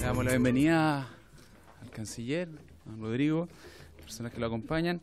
damos la bienvenida al canciller, a don Rodrigo, las personas que lo acompañan.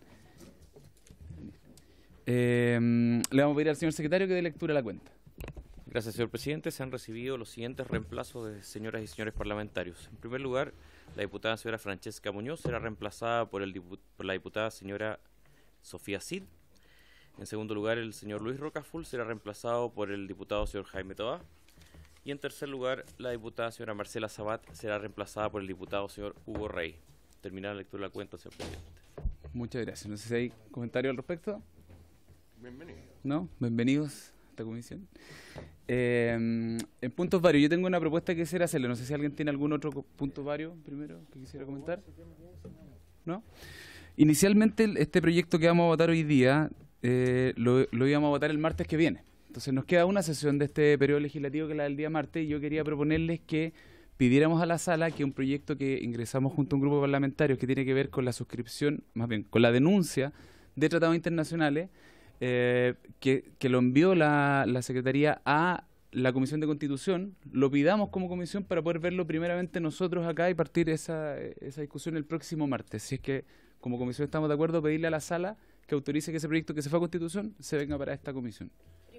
Le vamos a pedir al señor secretario que dé lectura a la cuenta. Gracias, señor presidente. Se han recibido los siguientes reemplazos de señoras y señores parlamentarios. En primer lugar, la diputada señora Francesca Muñoz será reemplazada por la diputada señora Sofía Cid. En segundo lugar, el señor Luis Rocaful será reemplazado por el diputado señor Jaime Toá. Y en tercer lugar, la diputada señora Marcela Sabat será reemplazada por el diputado señor Hugo Rey. Terminar la lectura de la cuenta, señor presidente. Muchas gracias. No sé si hay comentarios al respecto. Bienvenido. ¿No? Bienvenidos a esta comisión. En puntos varios, yo tengo una propuesta que quisiera hacerle. No sé si alguien tiene algún otro punto vario primero que quisiera comentar. ¿No? Inicialmente, este proyecto que vamos a votar hoy día, lo íbamos a votar el martes que viene. Entonces nos queda una sesión de este periodo legislativo que es la del día martes, y yo quería proponerles que pidiéramos a la sala que un proyecto que ingresamos junto a un grupo de parlamentarios que tiene que ver con la suscripción, más bien con la denuncia de tratados internacionales, que lo envió la Secretaría a la Comisión de Constitución, lo pidamos como comisión para poder verlo primeramente nosotros acá y partir esa discusión el próximo martes. Si es que como comisión estamos de acuerdo, pedirle a la sala que autorice que ese proyecto que se fue a Constitución se venga para esta comisión.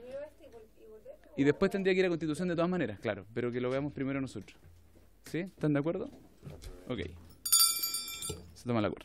Y después tendría que ir a Constitución de todas maneras, claro, pero que lo veamos primero nosotros. ¿Sí? ¿Están de acuerdo? Ok. Se toma el acuerdo.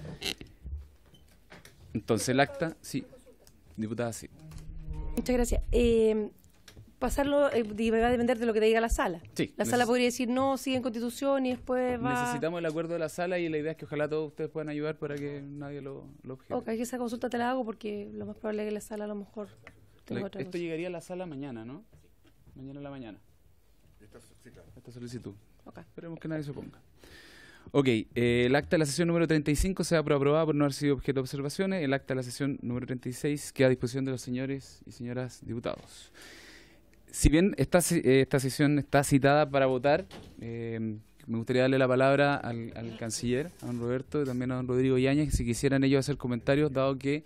Entonces el acta, sí. Diputada, sí. Muchas gracias. Pasarlo va a depender de lo que te diga la sala. Sí. La sala podría decir no, sigue en Constitución y después va... Necesitamos el acuerdo de la sala y la idea es que ojalá todos ustedes puedan ayudar para que nadie lo objete. Ok, esa consulta te la hago porque lo más probable es que la sala a lo mejor tenga otra Esto cosa. llegaría a la sala mañana, ¿no? Mañana en la mañana. Sí, claro. Esta solicitud. Ok. Esperemos que nadie se oponga. Ok, el acta de la sesión número 35 se da por aprobada por no haber sido objeto de observaciones. El acta de la sesión número 36 queda a disposición de los señores y señoras diputados. Si bien esta sesión está citada para votar, me gustaría darle la palabra al canciller, a don Roberto, y también a don Rodrigo Yáñez, si quisieran ellos hacer comentarios, dado que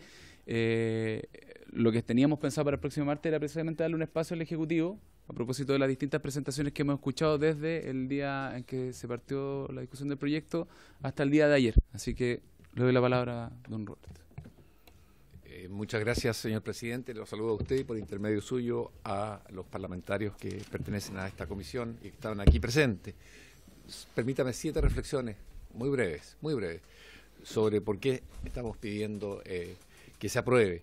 lo que teníamos pensado para el próximo martes era precisamente darle un espacio al Ejecutivo, a propósito de las distintas presentaciones que hemos escuchado desde el día en que se partió la discusión del proyecto hasta el día de ayer. Así que le doy la palabra a don Roberto. Muchas gracias, señor presidente. Lo saludo a usted y por intermedio suyo a los parlamentarios que pertenecen a esta comisión y que estaban aquí presentes. Permítame 7 reflexiones muy breves, sobre por qué estamos pidiendo que se apruebe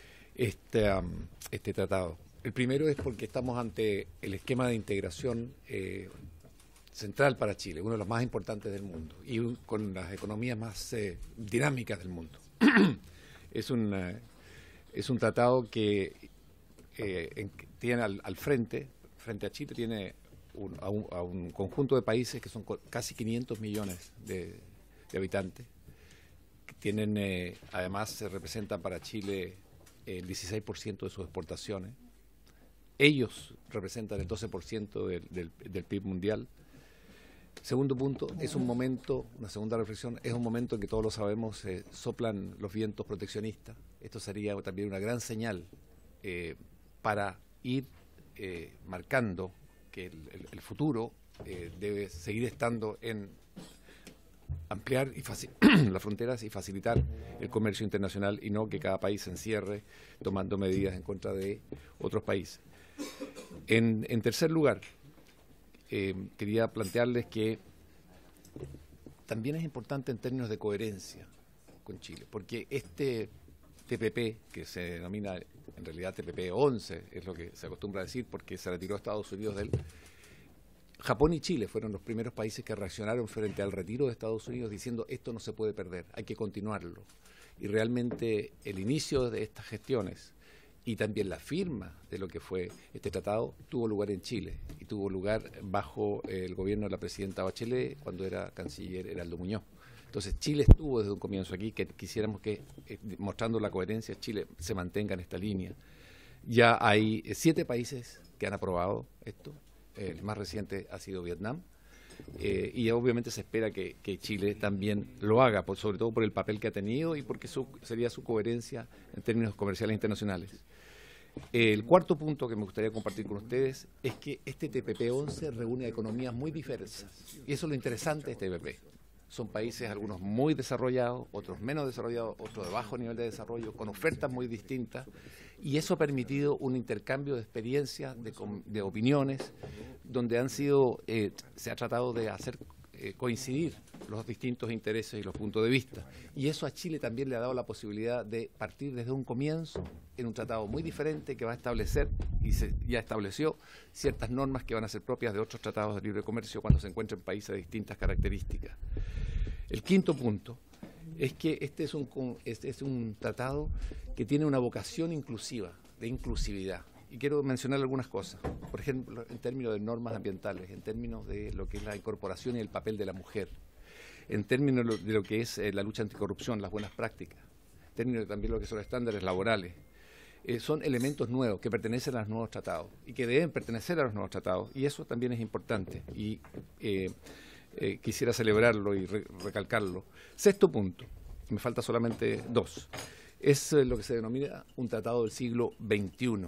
este tratado. El primero es porque estamos ante el esquema de integración central para Chile, uno de los más importantes del mundo y con las economías más dinámicas del mundo. Es un tratado que tiene al frente a Chile, tiene a un conjunto de países que son casi 500 millones de habitantes, que tienen, además se representan para Chile el 16% de sus exportaciones. Ellos representan el 12% del PIB mundial. Segundo punto, es un momento, una segunda reflexión, es un momento en que todos lo sabemos, soplan los vientos proteccionistas. Esto sería también una gran señal para ir marcando que el futuro debe seguir estando en ampliar las fronteras y facilitar el comercio internacional y no que cada país se encierre tomando medidas en contra de otros países. En tercer lugar, quería plantearles que también es importante en términos de coherencia con Chile, porque este TPP, que se denomina en realidad TPP 11, es lo que se acostumbra a decir porque se retiró a Estados Unidos de él, Japón y Chile fueron los primeros países que reaccionaron frente al retiro de Estados Unidos diciendo esto no se puede perder, hay que continuarlo. Y realmente el inicio de estas gestiones y también la firma de lo que fue este tratado tuvo lugar en Chile y tuvo lugar bajo el gobierno de la presidenta Bachelet cuando era canciller Heraldo Muñoz. Entonces Chile estuvo desde un comienzo aquí, que quisiéramos que, mostrando la coherencia, Chile se mantenga en esta línea. Ya hay 7 países que han aprobado esto, el más reciente ha sido Vietnam, y obviamente se espera que Chile también lo haga, sobre todo por el papel que ha tenido y porque sería su coherencia en términos comerciales internacionales. El cuarto punto que me gustaría compartir con ustedes es que este TPP-11 reúne economías muy diversas. Y eso es lo interesante de este TPP. Son países, algunos muy desarrollados, otros menos desarrollados, otros de bajo nivel de desarrollo, con ofertas muy distintas. Y eso ha permitido un intercambio de experiencias, de opiniones, donde se ha tratado de hacer coincidir los distintos intereses y los puntos de vista. Y eso a Chile también le ha dado la posibilidad de partir desde un comienzo en un tratado muy diferente que va a establecer, y ya estableció, ciertas normas que van a ser propias de otros tratados de libre comercio cuando se encuentren países de distintas características. El quinto punto es que este es un tratado que tiene una vocación inclusiva, de inclusividad. Y quiero mencionar algunas cosas, por ejemplo, en términos de normas ambientales, en términos de lo que es la incorporación y el papel de la mujer, en términos de lo que es la lucha anticorrupción, las buenas prácticas, en términos también de lo que son los estándares laborales. Son elementos nuevos que pertenecen a los nuevos tratados y que deben pertenecer a los nuevos tratados, y eso también es importante y quisiera celebrarlo y recalcarlo. Sexto punto, me falta solamente dos, es lo que se denomina un tratado del siglo XXI.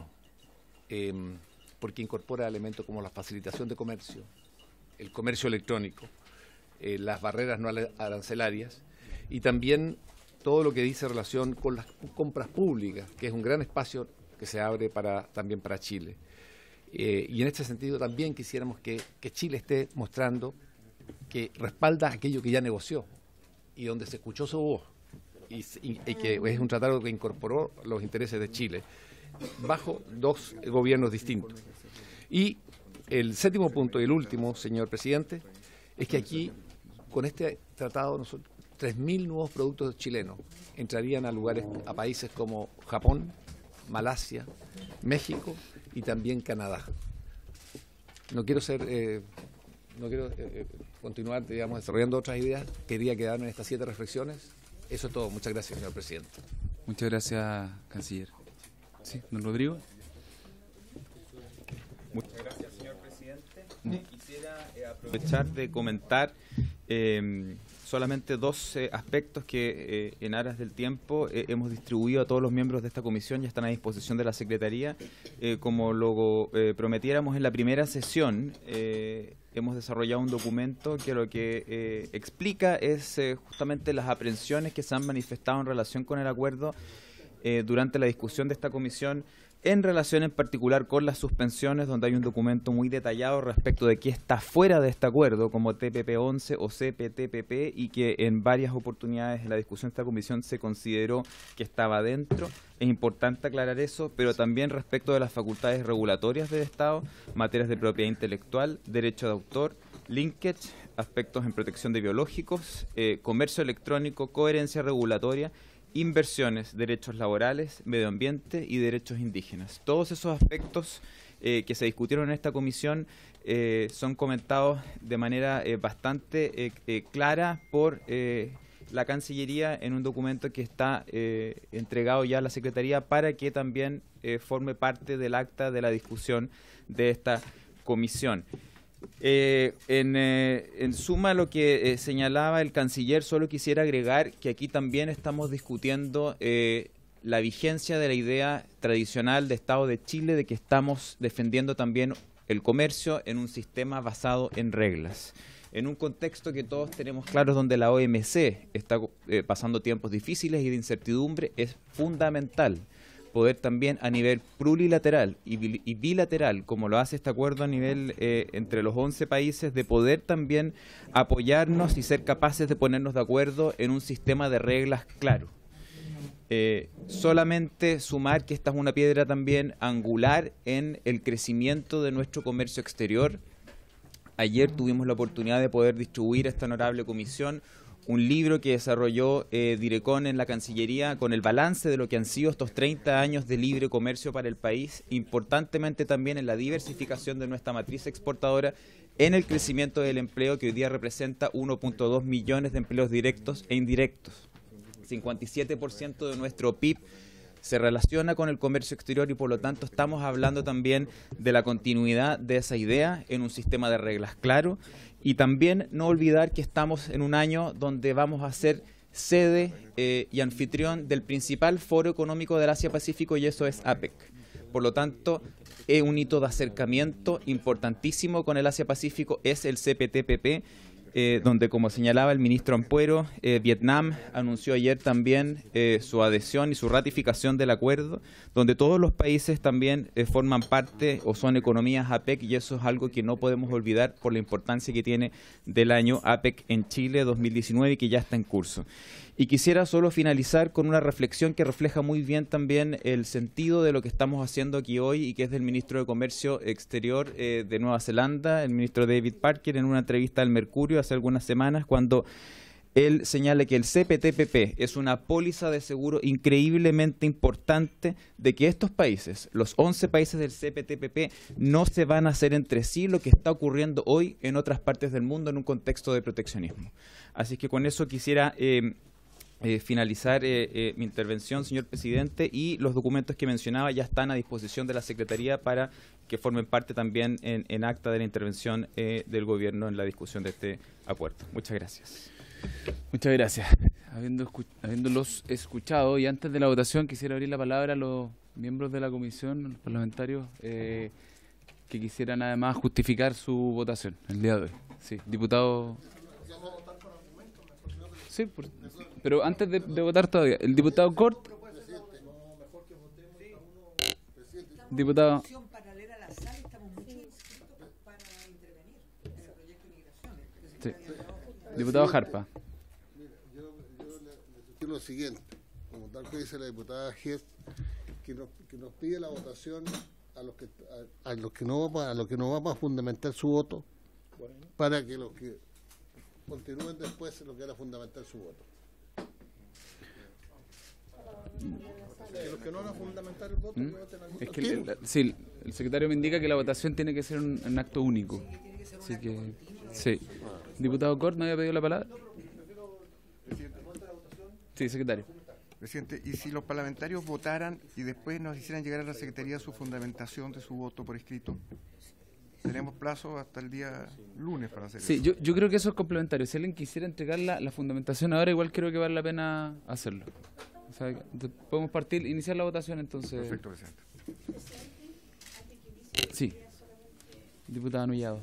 Porque incorpora elementos como la facilitación de comercio, el comercio electrónico, las barreras no arancelarias y también todo lo que dice relación con las compras públicas, que es un gran espacio que se abre también para Chile. Y en este sentido también quisiéramos que Chile esté mostrando que respalda aquello que ya negoció y donde se escuchó su voz y que es un tratado que incorporó los intereses de Chile bajo dos gobiernos distintos. Y el séptimo punto y el último, señor presidente, es que aquí, con este tratado, 3.000 nuevos productos chilenos entrarían a países como Japón, Malasia, México y también Canadá. No quiero continuar, digamos, desarrollando otras ideas. Quería quedarme en estas 7 reflexiones. Eso es todo. Muchas gracias, señor presidente. Muchas gracias, canciller. Sí, don Rodrigo. Muchas gracias, señor presidente. Quisiera aprovechar de comentar solamente dos aspectos que en aras del tiempo hemos distribuido a todos los miembros de esta comisión y están a disposición de la Secretaría. Como lo prometiéramos en la primera sesión, hemos desarrollado un documento que lo que explica es justamente las aprehensiones que se han manifestado en relación con el acuerdo durante la discusión de esta comisión, en relación en particular con las suspensiones, donde hay un documento muy detallado respecto de qué está fuera de este acuerdo, como TPP-11 o CPTPP, y que en varias oportunidades en la discusión de esta comisión se consideró que estaba dentro. Es importante aclarar eso, pero también respecto de las facultades regulatorias del Estado, materias de propiedad intelectual, derecho de autor, linkage, aspectos en protección de biológicos, comercio electrónico, coherencia regulatoria, inversiones, derechos laborales, medio ambiente y derechos indígenas. Todos esos aspectos que se discutieron en esta comisión son comentados de manera bastante clara por la Cancillería en un documento que está entregado ya a la Secretaría para que también forme parte del acta de la discusión de esta comisión. En suma a lo que señalaba el canciller, solo quisiera agregar que aquí también estamos discutiendo la vigencia de la idea tradicional de Estado de Chile, de que estamos defendiendo también el comercio en un sistema basado en reglas. En un contexto que todos tenemos claros, donde la OMC está pasando tiempos difíciles y de incertidumbre, es fundamental poder también a nivel plurilateral y bilateral, como lo hace este acuerdo a nivel entre los 11 países, de poder también apoyarnos y ser capaces de ponernos de acuerdo en un sistema de reglas claro. Solamente sumar que esta es una piedra también angular en el crecimiento de nuestro comercio exterior. Ayer tuvimos la oportunidad de poder distribuir a esta honorable comisión un libro que desarrolló Direcon en la Cancillería con el balance de lo que han sido estos 30 años de libre comercio para el país, importantemente también en la diversificación de nuestra matriz exportadora, en el crecimiento del empleo, que hoy día representa 1.2 millones de empleos directos e indirectos. 57% de nuestro PIB se relaciona con el comercio exterior y por lo tanto estamos hablando también de la continuidad de esa idea en un sistema de reglas claro. Y también no olvidar que estamos en un año donde vamos a ser sede y anfitrión del principal foro económico del Asia-Pacífico, y eso es APEC, Por lo tanto, es un hito de acercamiento importantísimo con el Asia-Pacífico, es el CPTPP, donde, como señalaba el ministro Ampuero, Vietnam anunció ayer también su adhesión y su ratificación del acuerdo, donde todos los países también forman parte o son economías APEC, y eso es algo que no podemos olvidar por la importancia que tiene del año APEC en Chile 2019 y que ya está en curso. Y quisiera solo finalizar con una reflexión que refleja muy bien también el sentido de lo que estamos haciendo aquí hoy y que es del ministro de Comercio Exterior de Nueva Zelanda, el ministro David Parker, en una entrevista al Mercurio hace algunas semanas, cuando él señala que el CPTPP es una póliza de seguro increíblemente importante de que estos países, los 11 países del CPTPP, no se van a hacer entre sí lo que está ocurriendo hoy en otras partes del mundo en un contexto de proteccionismo. Así que con eso quisiera finalizar mi intervención, señor presidente, y los documentos que mencionaba ya están a disposición de la Secretaría para que formen parte también en acta de la intervención del Gobierno en la discusión de este acuerdo. Muchas gracias. Muchas gracias. Habiéndolos escuchado, y antes de la votación quisiera abrir la palabra a los miembros de la comisión, los parlamentarios, que quisieran además justificar su votación el día de hoy. Sí, diputado... Sí, pero antes de votar todavía, el diputado Cort. Diputado. Sí. Diputado Jarpa. Yo le sugiero lo siguiente, como tal que dice la diputada Gies, que nos pide la votación a los que no vamos a fundamentar su voto, para que los que continúen después lo que era fundamental su voto. Que los que no van a fundamentar el voto, es que sí, el secretario me indica que la votación tiene que ser un acto único. Así que, sí. Diputado Cort, ¿no había pedido la palabra? Sí, secretario. Presidente, y si los parlamentarios votaran y después nos hicieran llegar a la Secretaría su fundamentación de su voto por escrito, tenemos plazo hasta el día lunes para hacer eso. Sí, yo creo que eso es complementario. Si alguien quisiera entregar la fundamentación ahora, igual creo que vale la pena hacerlo. O sea, podemos iniciar la votación entonces. Perfecto, presidente. Sí. Diputada Nullado.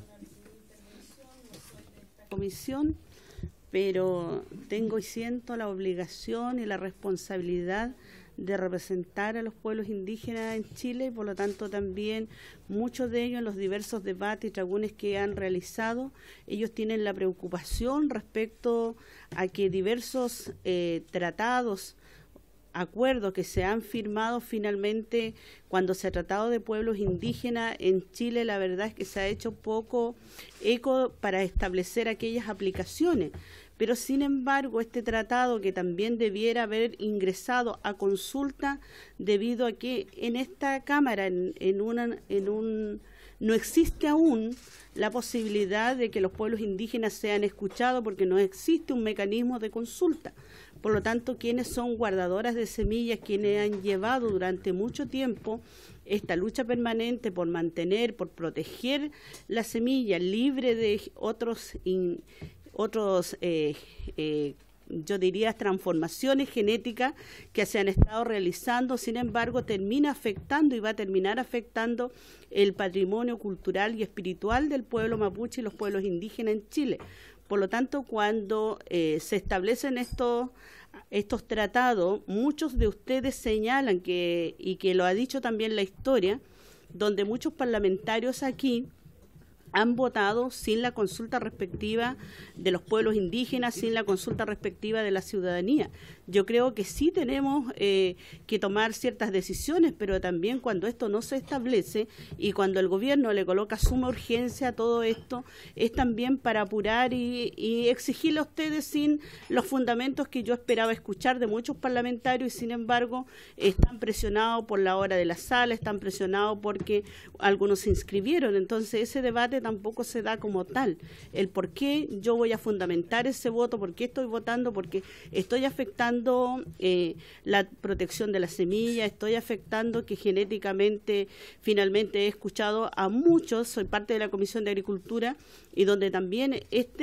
Comisión, pero tengo y siento la obligación y la responsabilidad de representar a los pueblos indígenas en Chile y por lo tanto también muchos de ellos en los diversos debates y tribunas que han realizado, ellos tienen la preocupación respecto a que diversos tratados, acuerdos que se han firmado finalmente cuando se ha tratado de pueblos indígenas en Chile, la verdad es que se ha hecho poco eco para establecer aquellas aplicaciones. Pero sin embargo, este tratado que también debiera haber ingresado a consulta debido a que en esta Cámara no existe aún la posibilidad de que los pueblos indígenas sean escuchados porque no existe un mecanismo de consulta. Por lo tanto, quienes son guardadoras de semillas, quienes han llevado durante mucho tiempo esta lucha permanente por mantener, por proteger la semilla libre de otros yo diría transformaciones genéticas que se han estado realizando, sin embargo termina afectando y va a terminar afectando el patrimonio cultural y espiritual del pueblo mapuche y los pueblos indígenas en Chile. Por lo tanto, cuando se establecen estos tratados, muchos de ustedes señalan y que lo ha dicho también la historia, donde muchos parlamentarios aquí han votado sin la consulta respectiva de los pueblos indígenas, sin la consulta respectiva de la ciudadanía. Yo creo que sí tenemos que tomar ciertas decisiones, pero también cuando esto no se establece y cuando el gobierno le coloca suma urgencia a todo esto, es también para apurar y exigirle a ustedes sin los fundamentos que yo esperaba escuchar de muchos parlamentarios y sin embargo están presionados por la hora de la sala, están presionados porque algunos se inscribieron. Entonces ese debate tampoco se da como tal. El por qué yo voy a fundamentar ese voto, por qué estoy votando, porque estoy afectando la protección de la semilla, estoy afectando que genéticamente finalmente he escuchado a muchos, soy parte de la Comisión de Agricultura y donde también este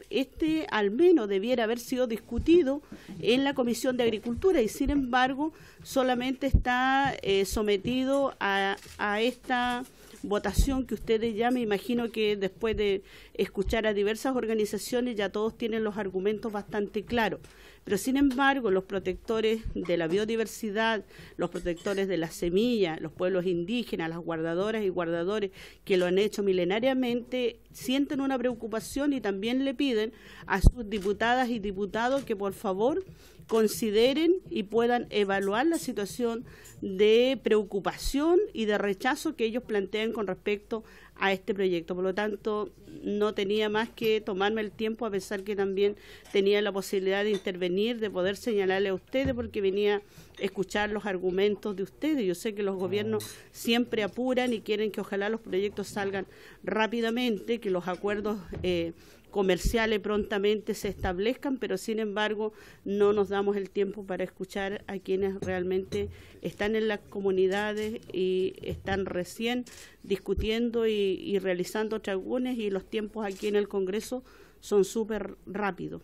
este al menos debiera haber sido discutido en la Comisión de Agricultura y sin embargo solamente está sometido a esta votación que ustedes ya me imagino que después de escuchar a diversas organizaciones ya todos tienen los argumentos bastante claros. Pero sin embargo, los protectores de la biodiversidad, los protectores de las semillas, los pueblos indígenas, las guardadoras y guardadores que lo han hecho milenariamente, sienten una preocupación y también le piden a sus diputadas y diputados que por favor consideren y puedan evaluar la situación de preocupación y de rechazo que ellos plantean con respecto a este proyecto. Por lo tanto, no tenía más que tomarme el tiempo, a pesar que también tenía la posibilidad de intervenir, de poder señalarle a ustedes, porque venía a escuchar los argumentos de ustedes. Yo sé que los gobiernos siempre apuran y quieren que ojalá los proyectos salgan rápidamente, que los acuerdos comerciales prontamente se establezcan, pero sin embargo no nos damos el tiempo para escuchar a quienes realmente están en las comunidades y están recién discutiendo y realizando tragunes, y los tiempos aquí en el Congreso son súper rápidos.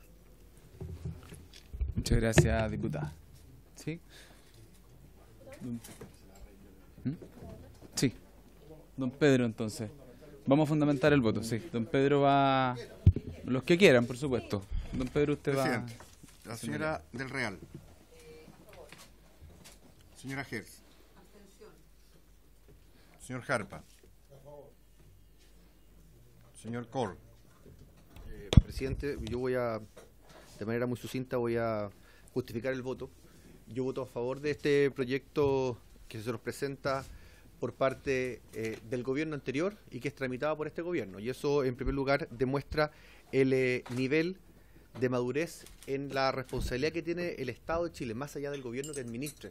Muchas gracias, diputada. ¿Sí? Sí. Don Pedro, entonces. Vamos a fundamentar el voto, sí. Don Pedro va... Los que quieran, por supuesto. Don Pedro, usted Presidente, va... la señora Del Real. Señora Gers. Señor Jarpa. Señor Cor. Presidente, yo voy a, de manera muy sucinta, voy a justificar el voto. Yo voto a favor de este proyecto que se nos presenta por parte del gobierno anterior y que es tramitado por este gobierno. Y eso, en primer lugar, demuestra el nivel de madurez en la responsabilidad que tiene el Estado de Chile, más allá del gobierno que administre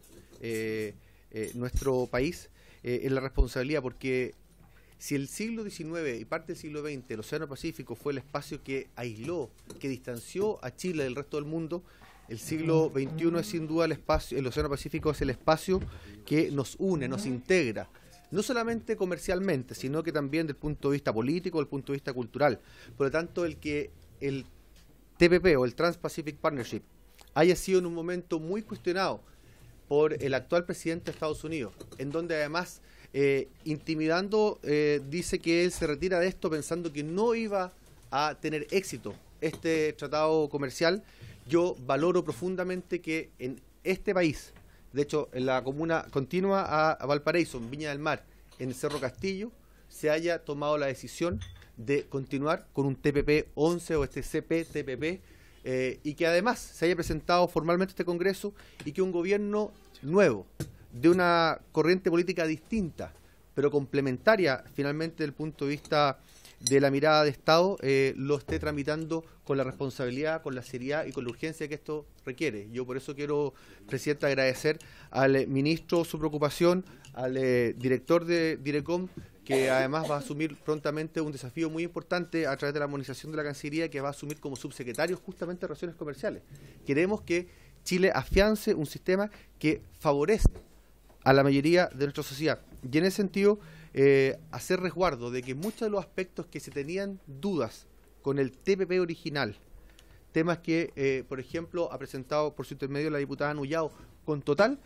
nuestro país, en la responsabilidad, porque si el siglo XIX y parte del siglo XX, el Océano Pacífico fue el espacio que aisló, que distanció a Chile del resto del mundo, el siglo XXI es sin duda el espacio, el Océano Pacífico es el espacio que nos une, nos integra, no solamente comercialmente, sino que también desde el punto de vista político, desde el punto de vista cultural. Por lo tanto, el que el TPP o el Trans-Pacific Partnership haya sido en un momento muy cuestionado por el actual presidente de Estados Unidos, en donde además intimidando dice que él se retira de esto pensando que no iba a tener éxito este tratado comercial. Yo valoro profundamente que en este país, de hecho en la comuna continua a Valparaíso, en Viña del Mar, en Cerro Castillo, se haya tomado la decisión de continuar con un TPP 11 o este CPTPP, y que además se haya presentado formalmente este Congreso y que un gobierno nuevo, de una corriente política distinta, pero complementaria finalmente desde el punto de vista de la mirada de Estado, lo esté tramitando con la responsabilidad, con la seriedad y con la urgencia que esto requiere. Yo por eso quiero, Presidente, agradecer al ministro su preocupación, al director de Direcom, que además va a asumir prontamente un desafío muy importante a través de la armonización de la Cancillería, que va a asumir como subsecretario justamente de Relaciones Comerciales. Queremos que Chile afiance un sistema que favorece a la mayoría de nuestra sociedad. Y en ese sentido, hacer resguardo de que muchos de los aspectos que se tenían dudas con el TPP original, temas que, por ejemplo, ha presentado por su intermedio la diputada Nullao, con total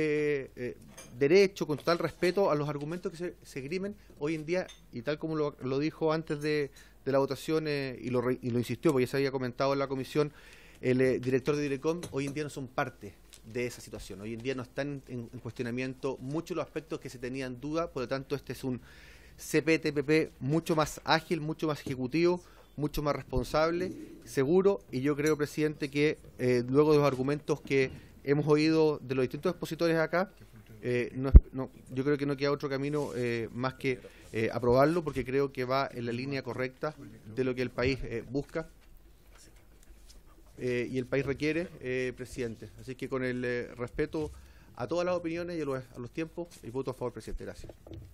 derecho, con total respeto a los argumentos que se esgrimen hoy en día, y tal como lo dijo antes de la votación, y lo insistió, porque ya se había comentado en la comisión, el director de Direcom, hoy en día no son parte de esa situación. Hoy en día no están en cuestionamiento muchos los aspectos que se tenían duda, por lo tanto este es un CPTPP mucho más ágil, mucho más ejecutivo, mucho más responsable, seguro, y yo creo, Presidente, que luego de los argumentos que hemos oído de los distintos expositores acá, yo creo que no queda otro camino más que aprobarlo, porque creo que va en la línea correcta de lo que el país busca y el país requiere, Presidente. Así que con el respeto a todas las opiniones y a los tiempos, y voto a favor, Presidente. Gracias.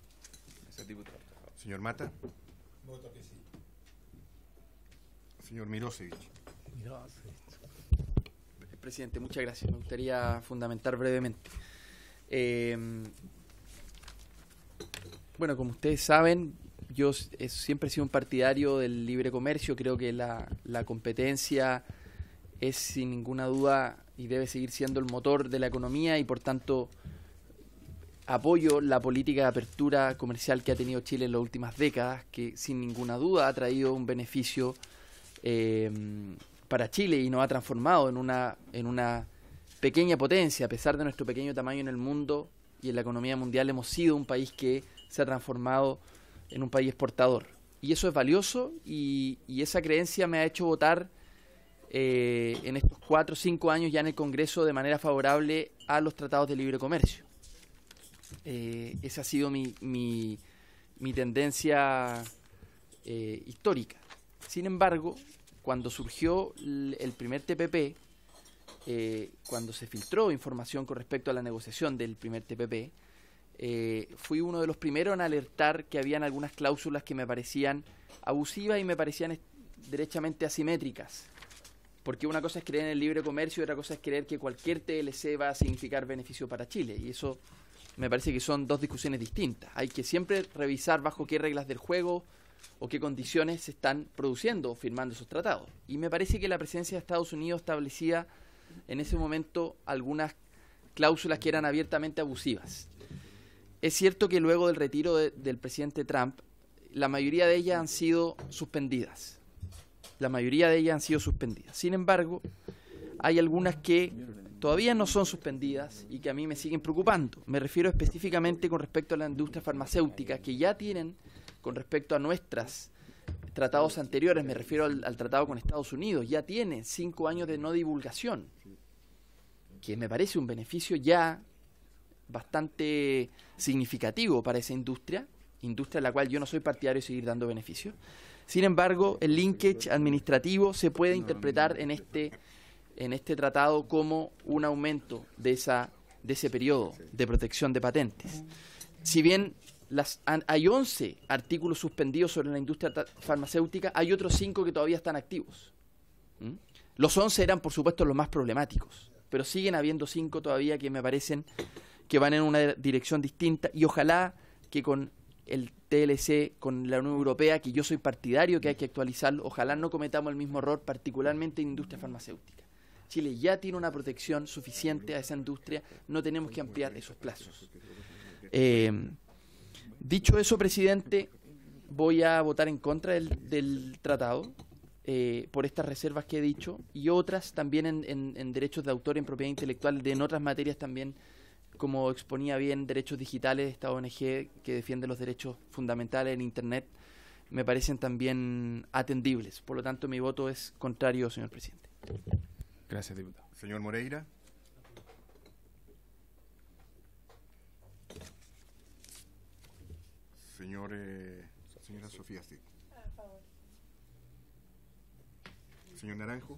Señor Mata. Voto que sí. Señor Mirosevic. Presidente, muchas gracias. Me gustaría fundamentar brevemente. Bueno, como ustedes saben, yo siempre he sido un partidario del libre comercio. Creo que la competencia es sin ninguna duda y debe seguir siendo el motor de la economía, y por tanto apoyo la política de apertura comercial que ha tenido Chile en las últimas décadas, que sin ninguna duda ha traído un beneficio para Chile y nos ha transformado en una pequeña potencia. A pesar de nuestro pequeño tamaño en el mundo y en la economía mundial, hemos sido un país que se ha transformado en un país exportador. Y eso es valioso, y esa creencia me ha hecho votar en estos 4 o 5 años ya en el Congreso de manera favorable a los tratados de libre comercio. Esa ha sido mi tendencia histórica. Sin embargo, cuando surgió el primer TPP, cuando se filtró información con respecto a la negociación del primer TPP, fui uno de los primeros en alertar que habían algunas cláusulas que me parecían abusivas y me parecían derechamente asimétricas. Porque una cosa es creer en el libre comercio y otra cosa es creer que cualquier TLC va a significar beneficio para Chile. Y eso me parece que son dos discusiones distintas. Hay que siempre revisar bajo qué reglas del juego o qué condiciones se están produciendo o firmando esos tratados. Y me parece que la presidencia de Estados Unidos establecía en ese momento algunas cláusulas que eran abiertamente abusivas. Es cierto que luego del retiro del presidente Trump, la mayoría de ellas han sido suspendidas. Sin embargo, hay algunas que todavía no son suspendidas y que a mí me siguen preocupando. Me refiero específicamente con respecto a la industria farmacéutica, que ya tienen, con respecto a nuestros tratados anteriores, me refiero al tratado con Estados Unidos, ya tiene 5 años de no divulgación, que me parece un beneficio ya bastante significativo para esa industria a la cual yo no soy partidario de seguir dando beneficios. Sin embargo, el linkage administrativo se puede interpretar en este tratado como un aumento de ese periodo de protección de patentes. Si bien hay 11 artículos suspendidos sobre la industria farmacéutica, hay otros 5 que todavía están activos. Los 11 eran, por supuesto, los más problemáticos, pero siguen habiendo 5 todavía que me parecen que van en una dirección distinta, y ojalá que con el TLC, con la Unión Europea, que yo soy partidario que hay que actualizarlo, ojalá no cometamos el mismo error, particularmente en industria farmacéutica. Chile ya tiene una protección suficiente a esa industria, no tenemos que ampliar esos plazos. Dicho eso, presidente, voy a votar en contra del tratado por estas reservas que he dicho, y otras también en derechos de autor, en propiedad intelectual, en otras materias también, como exponía bien, derechos digitales, esta ONG que defiende los derechos fundamentales en Internet, me parecen también atendibles. Por lo tanto, mi voto es contrario, señor presidente. Gracias, diputado. Señor Moreira. Señora Sofía, sí. Señor Naranjo.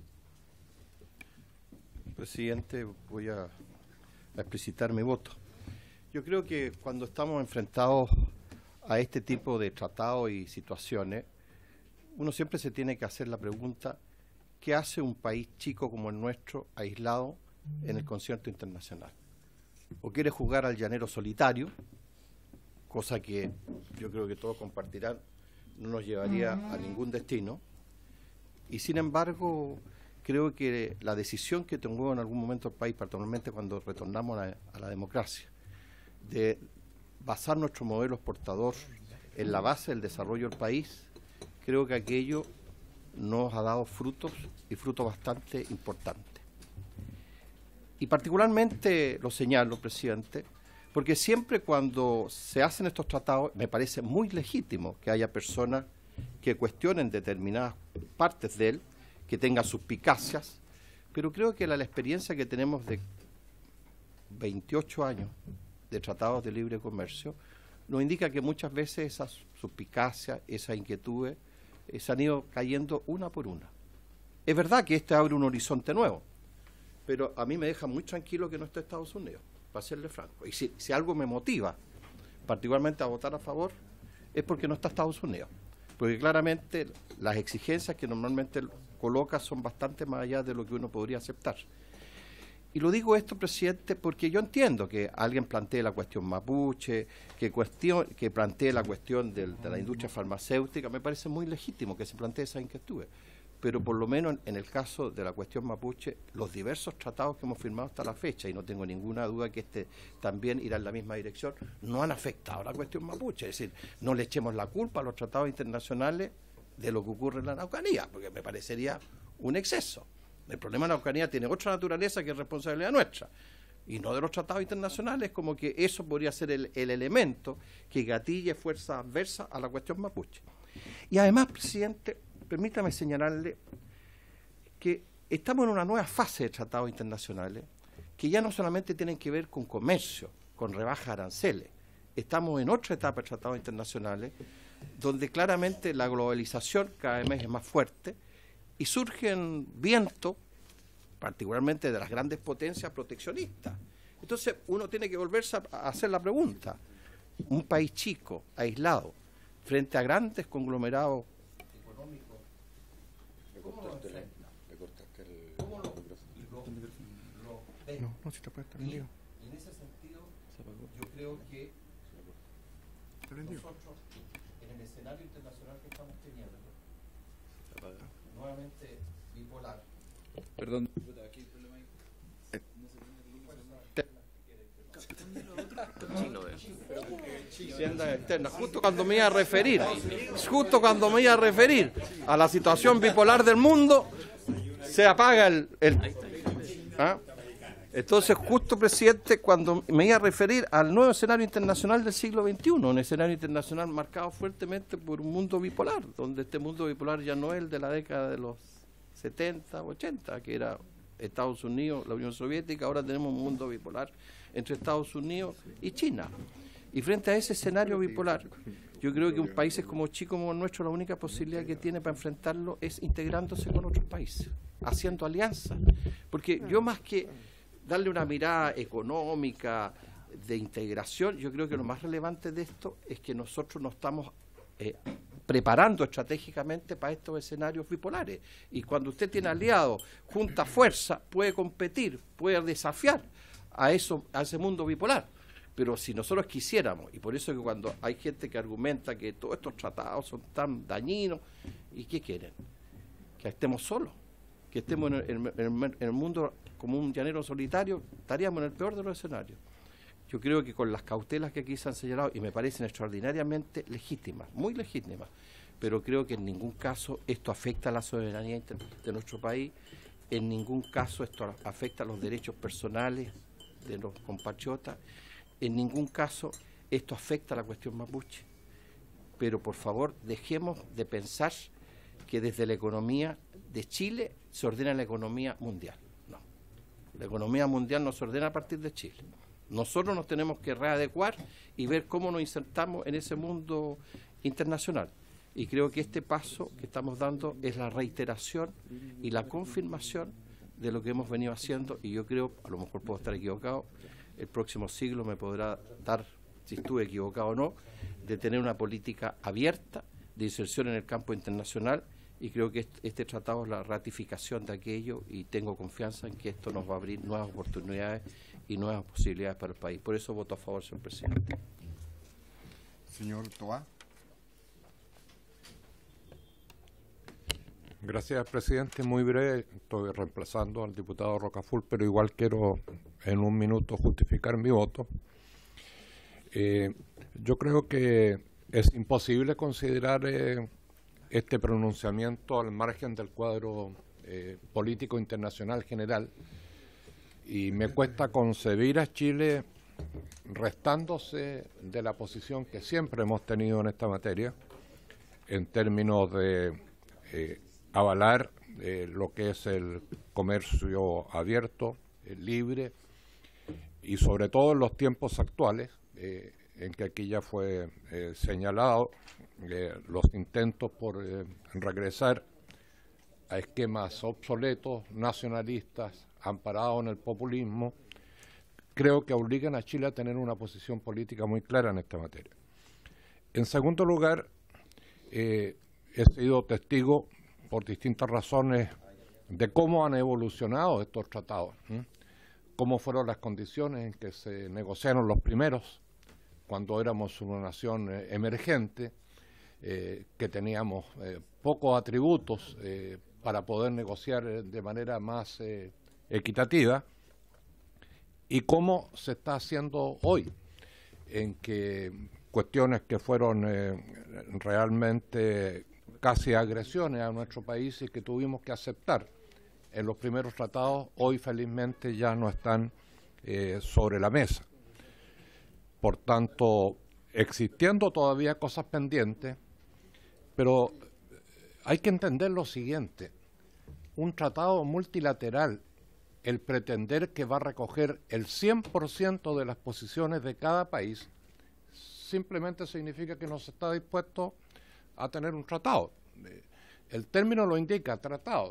Presidente, voy a explicitar mi voto. Yo creo que cuando estamos enfrentados a este tipo de tratados y situaciones, uno siempre se tiene que hacer la pregunta: ¿qué hace un país chico como el nuestro aislado en el concierto internacional? ¿O quiere jugar al llanero solitario? Cosa que yo creo que todos compartirán, no nos llevaría a ningún destino. Y sin embargo, creo que la decisión que tomó en algún momento el país, particularmente cuando retornamos a la democracia, de basar nuestro modelo exportador en la base del desarrollo del país, creo que aquello nos ha dado frutos, y frutos bastante importantes. Y particularmente lo señalo, presidente, porque siempre cuando se hacen estos tratados me parece muy legítimo que haya personas que cuestionen determinadas partes de él, que tengan suspicacias, pero creo que la experiencia que tenemos de 28 años de tratados de libre comercio nos indica que muchas veces esas suspicacias, esas inquietudes, se han ido cayendo una por una. Es verdad que este abre un horizonte nuevo, pero a mí me deja muy tranquilo que no esté Estados Unidos, para serle franco. Y si algo me motiva, particularmente a votar a favor, es porque no está Estados Unidos. Porque claramente las exigencias que normalmente coloca son bastante más allá de lo que uno podría aceptar. Y lo digo esto, presidente, porque yo entiendo que alguien plantee la cuestión mapuche, que plantee la cuestión de la industria farmacéutica. Me parece muy legítimo que se plantee esa inquietud. Pero por lo menos en el caso de la cuestión mapuche, los diversos tratados que hemos firmado hasta la fecha, y no tengo ninguna duda que este también irá en la misma dirección, no han afectado a la cuestión mapuche. Es decir, no le echemos la culpa a los tratados internacionales de lo que ocurre en la Araucanía, porque me parecería un exceso. El problema de la Araucanía tiene otra naturaleza que es responsabilidad nuestra, y no de los tratados internacionales, como que eso podría ser el elemento que gatille fuerza adversa a la cuestión mapuche. Y además, presidente, permítame señalarle que estamos en una nueva fase de tratados internacionales que ya no solamente tienen que ver con comercio, con rebajas de aranceles. Estamos en otra etapa de tratados internacionales donde claramente la globalización cada vez es más fuerte y surgen vientos, particularmente de las grandes potencias proteccionistas. Entonces uno tiene que volverse a hacer la pregunta. Un país chico, aislado, frente a grandes conglomerados económicos. No, si te puedes estar prendido. Y en ese sentido, yo creo que nosotros, en el escenario internacional que estamos teniendo, nuevamente bipolar. Perdón. Justo cuando me iba a referir, a la situación bipolar del mundo, se apaga ¿ah? Entonces, justo, presidente, cuando me iba a referir al nuevo escenario internacional del siglo XXI, un escenario internacional marcado fuertemente por un mundo bipolar, donde este mundo bipolar ya no es el de la década de los 70, 80, que era Estados Unidos, la Unión Soviética. Ahora tenemos un mundo bipolar entre Estados Unidos y China. Y frente a ese escenario bipolar, yo creo que un país como Chile, como el nuestro, la única posibilidad que tiene para enfrentarlo es integrándose con otros países, haciendo alianzas. Porque yo, más que darle una mirada económica, de integración, yo creo que lo más relevante de esto es que nosotros nos estamos preparando estratégicamente para estos escenarios bipolares. Y cuando usted tiene aliados, junta fuerza, puede competir, puede desafiar a ese mundo bipolar. Pero si nosotros quisiéramos, y por eso que cuando hay gente que argumenta que todos estos tratados son tan dañinos, ¿y qué quieren? Que estemos solos, que estemos en el mundo como un llanero solitario, estaríamos en el peor de los escenarios. Yo creo que con las cautelas que aquí se han señalado, y me parecen extraordinariamente legítimas, muy legítimas, pero creo que en ningún caso esto afecta a la soberanía de nuestro país, en ningún caso esto afecta a los derechos personales de los compatriotas, en ningún caso esto afecta a la cuestión mapuche. Pero por favor, dejemos de pensar que desde la economía de Chile se ordena la economía mundial. No, la economía mundial no se ordena a partir de Chile. Nosotros nos tenemos que readecuar y ver cómo nos insertamos en ese mundo internacional. Y creo que este paso que estamos dando es la reiteración y la confirmación de lo que hemos venido haciendo, y yo creo, a lo mejor puedo estar equivocado, el próximo siglo me podrá dar, si estuve equivocado o no, de tener una política abierta de inserción en el campo internacional, y creo que este tratado es la ratificación de aquello, y tengo confianza en que esto nos va a abrir nuevas oportunidades y nuevas posibilidades para el país. Por eso voto a favor, señor presidente. Señor Toá. Gracias, presidente. Muy breve, estoy reemplazando al diputado Rocaful, pero igual quiero en un minuto justificar mi voto. Yo creo que es imposible considerar este pronunciamiento al margen del cuadro político internacional general, y me cuesta concebir a Chile restándose de la posición que siempre hemos tenido en esta materia, en términos de avalar lo que es el comercio abierto, libre, y sobre todo en los tiempos actuales, en que aquí ya fue señalado los intentos por regresar a esquemas obsoletos, nacionalistas, amparados en el populismo, creo que obligan a Chile a tener una posición política muy clara en esta materia. En segundo lugar, he sido testigo por distintas razones de cómo han evolucionado estos tratados, cómo fueron las condiciones en que se negociaron los primeros, cuando éramos una nación emergente, que teníamos pocos atributos para poder negociar de manera más equitativa, y cómo se está haciendo hoy, en que cuestiones que fueron realmente casi agresiones a nuestro país y que tuvimos que aceptar en los primeros tratados, hoy felizmente ya no están sobre la mesa. Por tanto, existiendo todavía cosas pendientes, pero hay que entender lo siguiente: un tratado multilateral, el pretender que va a recoger el 100% de las posiciones de cada país, simplemente significa que no se está dispuesto a tener un tratado. El término lo indica, tratado,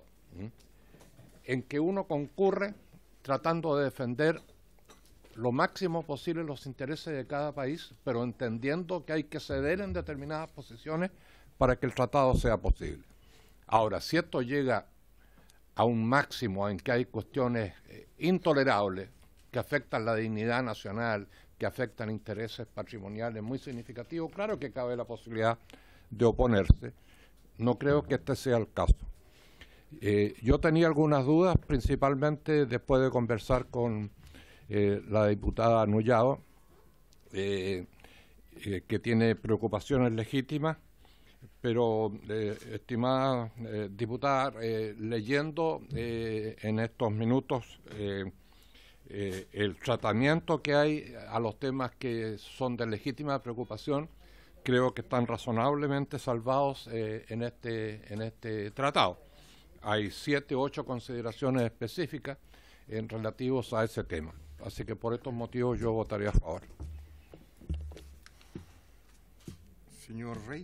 en que uno concurre tratando de defender lo máximo posible los intereses de cada país, pero entendiendo que hay que ceder en determinadas posiciones para que el tratado sea posible. Ahora, si esto llega a un máximo en que hay cuestiones intolerables que afectan la dignidad nacional, que afectan intereses patrimoniales muy significativos, claro que cabe la posibilidad de oponerse. No creo que este sea el caso. Yo tenía algunas dudas, principalmente después de conversar con la diputada Nullado, que tiene preocupaciones legítimas, pero, estimada diputada, leyendo en estos minutos el tratamiento que hay a los temas que son de legítima preocupación, creo que están razonablemente salvados en este tratado. Hay 7 u 8 consideraciones específicas relativos a ese tema. Así que por estos motivos yo votaría a favor. Señor Rey.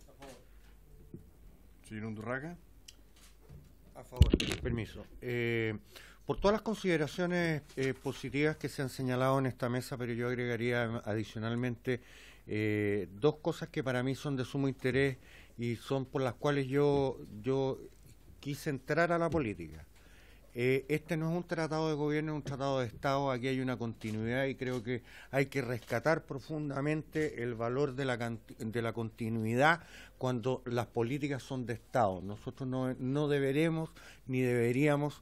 Señor Undurraga. A favor, permiso. Por todas las consideraciones positivas que se han señalado en esta mesa, pero yo agregaría adicionalmente 2 cosas que para mí son de sumo interés y son por las cuales yo quise entrar a la política. Este no es un tratado de gobierno, es un tratado de Estado. Aquí hay una continuidad y creo que hay que rescatar profundamente el valor de la continuidad cuando las políticas son de Estado. Nosotros no deberemos ni deberíamos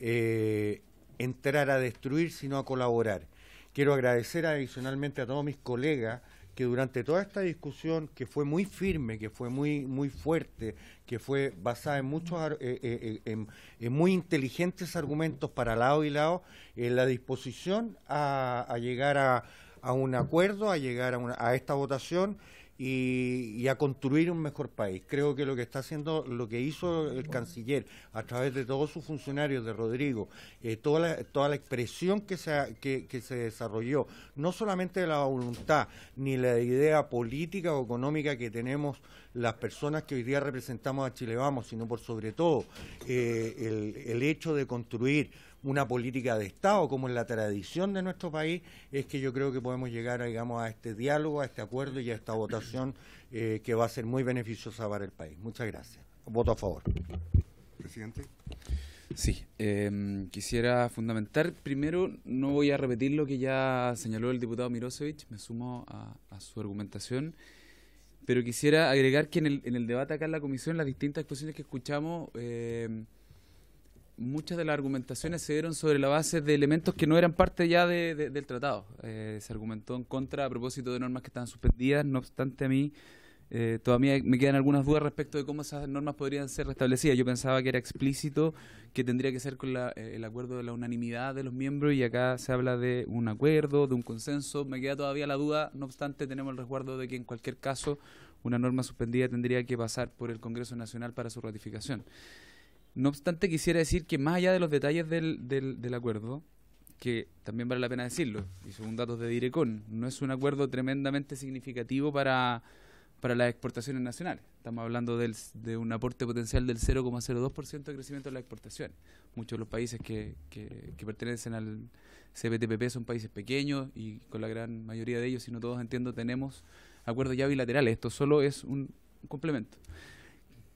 entrar a destruir, sino a colaborar. Quiero agradecer adicionalmente a todos mis colegas que durante toda esta discusión, que fue muy firme, que fue muy fuerte, que fue basada en muchos en muy inteligentes argumentos para lado y lado, la disposición a llegar a un acuerdo, a llegar a esta votación y a construir un mejor país. Creo que lo que está haciendo, lo que hizo el canciller a través de todos sus funcionarios, de Rodrigo, toda la expresión que se desarrolló, no solamente de la voluntad ni la idea política o económica que tenemos las personas que hoy día representamos a Chile Vamos, sino por sobre todo el hecho de construir una política de Estado, como es la tradición de nuestro país, es que yo creo que podemos llegar, digamos, a este diálogo, a este acuerdo y a esta votación que va a ser muy beneficiosa para el país. Muchas gracias. Voto a favor. Presidente. Sí, quisiera fundamentar, primero, no voy a repetir lo que ya señaló el diputado Mirosevich, me sumo a su argumentación, pero quisiera agregar que en el debate acá en la comisión, las distintas exposiciones que escuchamos, muchas de las argumentaciones se dieron sobre la base de elementos que no eran parte ya del tratado. Se argumentó en contra a propósito de normas que estaban suspendidas, no obstante a mí todavía me quedan algunas dudas respecto de cómo esas normas podrían ser restablecidas. Yo pensaba que era explícito, que tendría que ser con el acuerdo de la unanimidad de los miembros, y acá se habla de un acuerdo, de un consenso. Me queda todavía la duda, no obstante tenemos el resguardo de que en cualquier caso una norma suspendida tendría que pasar por el Congreso Nacional para su ratificación. No obstante, quisiera decir que más allá de los detalles del acuerdo, que también vale la pena decirlo, y según datos de Direcon, no es un acuerdo tremendamente significativo para las exportaciones nacionales. Estamos hablando de un aporte potencial del 0,02% de crecimiento de las exportaciones. Muchos de los países que pertenecen al CPTPP son países pequeños y con la gran mayoría de ellos, si no todos entiendo, tenemos acuerdos ya bilaterales. Esto solo es un complemento.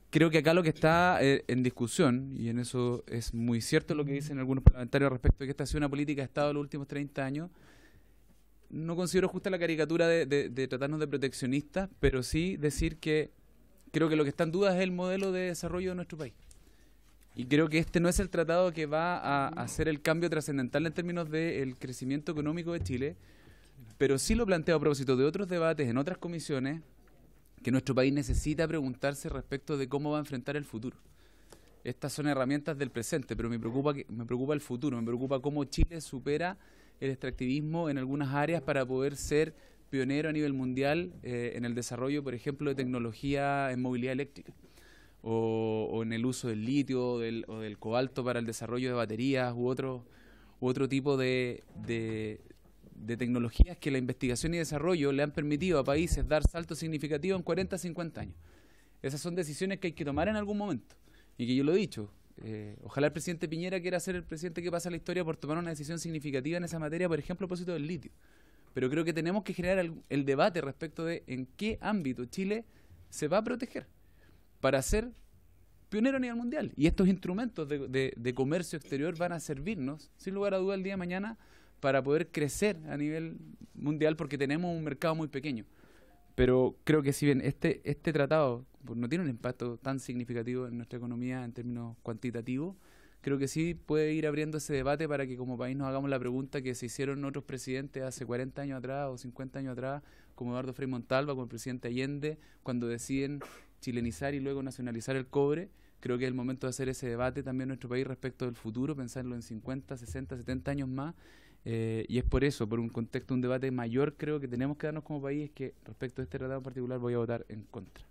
creo que acá lo que está en discusión, y en eso es muy cierto lo que dicen algunos parlamentarios respecto de que esta ha sido una política de Estado en los últimos 30 años, no considero justa la caricatura de tratarnos de proteccionistas, pero sí decir que creo que lo que está en duda es el modelo de desarrollo de nuestro país. Y creo que este no es el tratado que va a hacer el cambio trascendental en términos del crecimiento económico de Chile, pero sí lo planteo a propósito de otros debates en otras comisiones que nuestro país necesita preguntarse respecto de cómo va a enfrentar el futuro. Estas son herramientas del presente, pero me preocupa el futuro, me preocupa cómo Chile supera el extractivismo en algunas áreas para poder ser pionero a nivel mundial en el desarrollo, por ejemplo, de tecnología en movilidad eléctrica o en el uso del litio o del cobalto para el desarrollo de baterías u otro tipo de tecnologías que la investigación y desarrollo le han permitido a países dar saltos significativos en 40 a 50 años. Esas son decisiones que hay que tomar en algún momento y que yo lo he dicho. Ojalá el presidente Piñera quiera ser el presidente que pasa a la historia por tomar una decisión significativa en esa materia, por ejemplo, a propósito del litio. Pero creo que tenemos que generar el debate respecto de en qué ámbito Chile se va a proteger para ser pionero a nivel mundial. Y estos instrumentos de comercio exterior van a servirnos, sin lugar a duda, el día de mañana para poder crecer a nivel mundial porque tenemos un mercado muy pequeño. Pero creo que si bien este tratado no tiene un impacto tan significativo en nuestra economía en términos cuantitativos, creo que sí puede ir abriendo ese debate para que como país nos hagamos la pregunta que se hicieron otros presidentes hace 40 años atrás o 50 años atrás, como Eduardo Frei Montalva, como el presidente Allende, cuando deciden chilenizar y luego nacionalizar el cobre. Creo que es el momento de hacer ese debate también en nuestro país respecto del futuro, pensarlo en 50, 60, 70 años más. Y es por eso, por un contexto, un debate mayor, creo que tenemos que darnos como país, que respecto a este tratado en particular voy a votar en contra.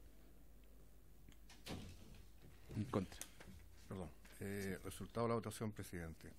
En contra. Perdón. Resultado de la votación, presidente.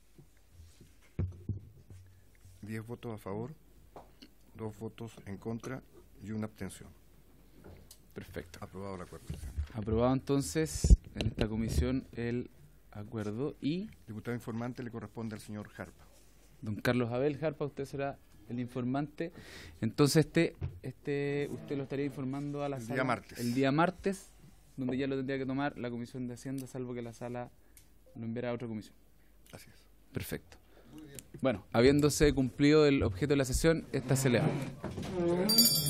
10 votos a favor, 2 votos en contra y una abstención. Perfecto. Aprobado el acuerdo, presidente. Aprobado entonces en esta comisión el acuerdo y... Diputado informante le corresponde al señor Jarpa. Don Carlos Abel Jarpa, usted será el informante. Entonces usted lo estaría informando a la sala. El día martes. El día martes, donde ya lo tendría que tomar la Comisión de Hacienda, salvo que la sala lo enviara a otra comisión. Así es. Perfecto. Bueno, habiéndose cumplido el objeto de la sesión, esta se levanta.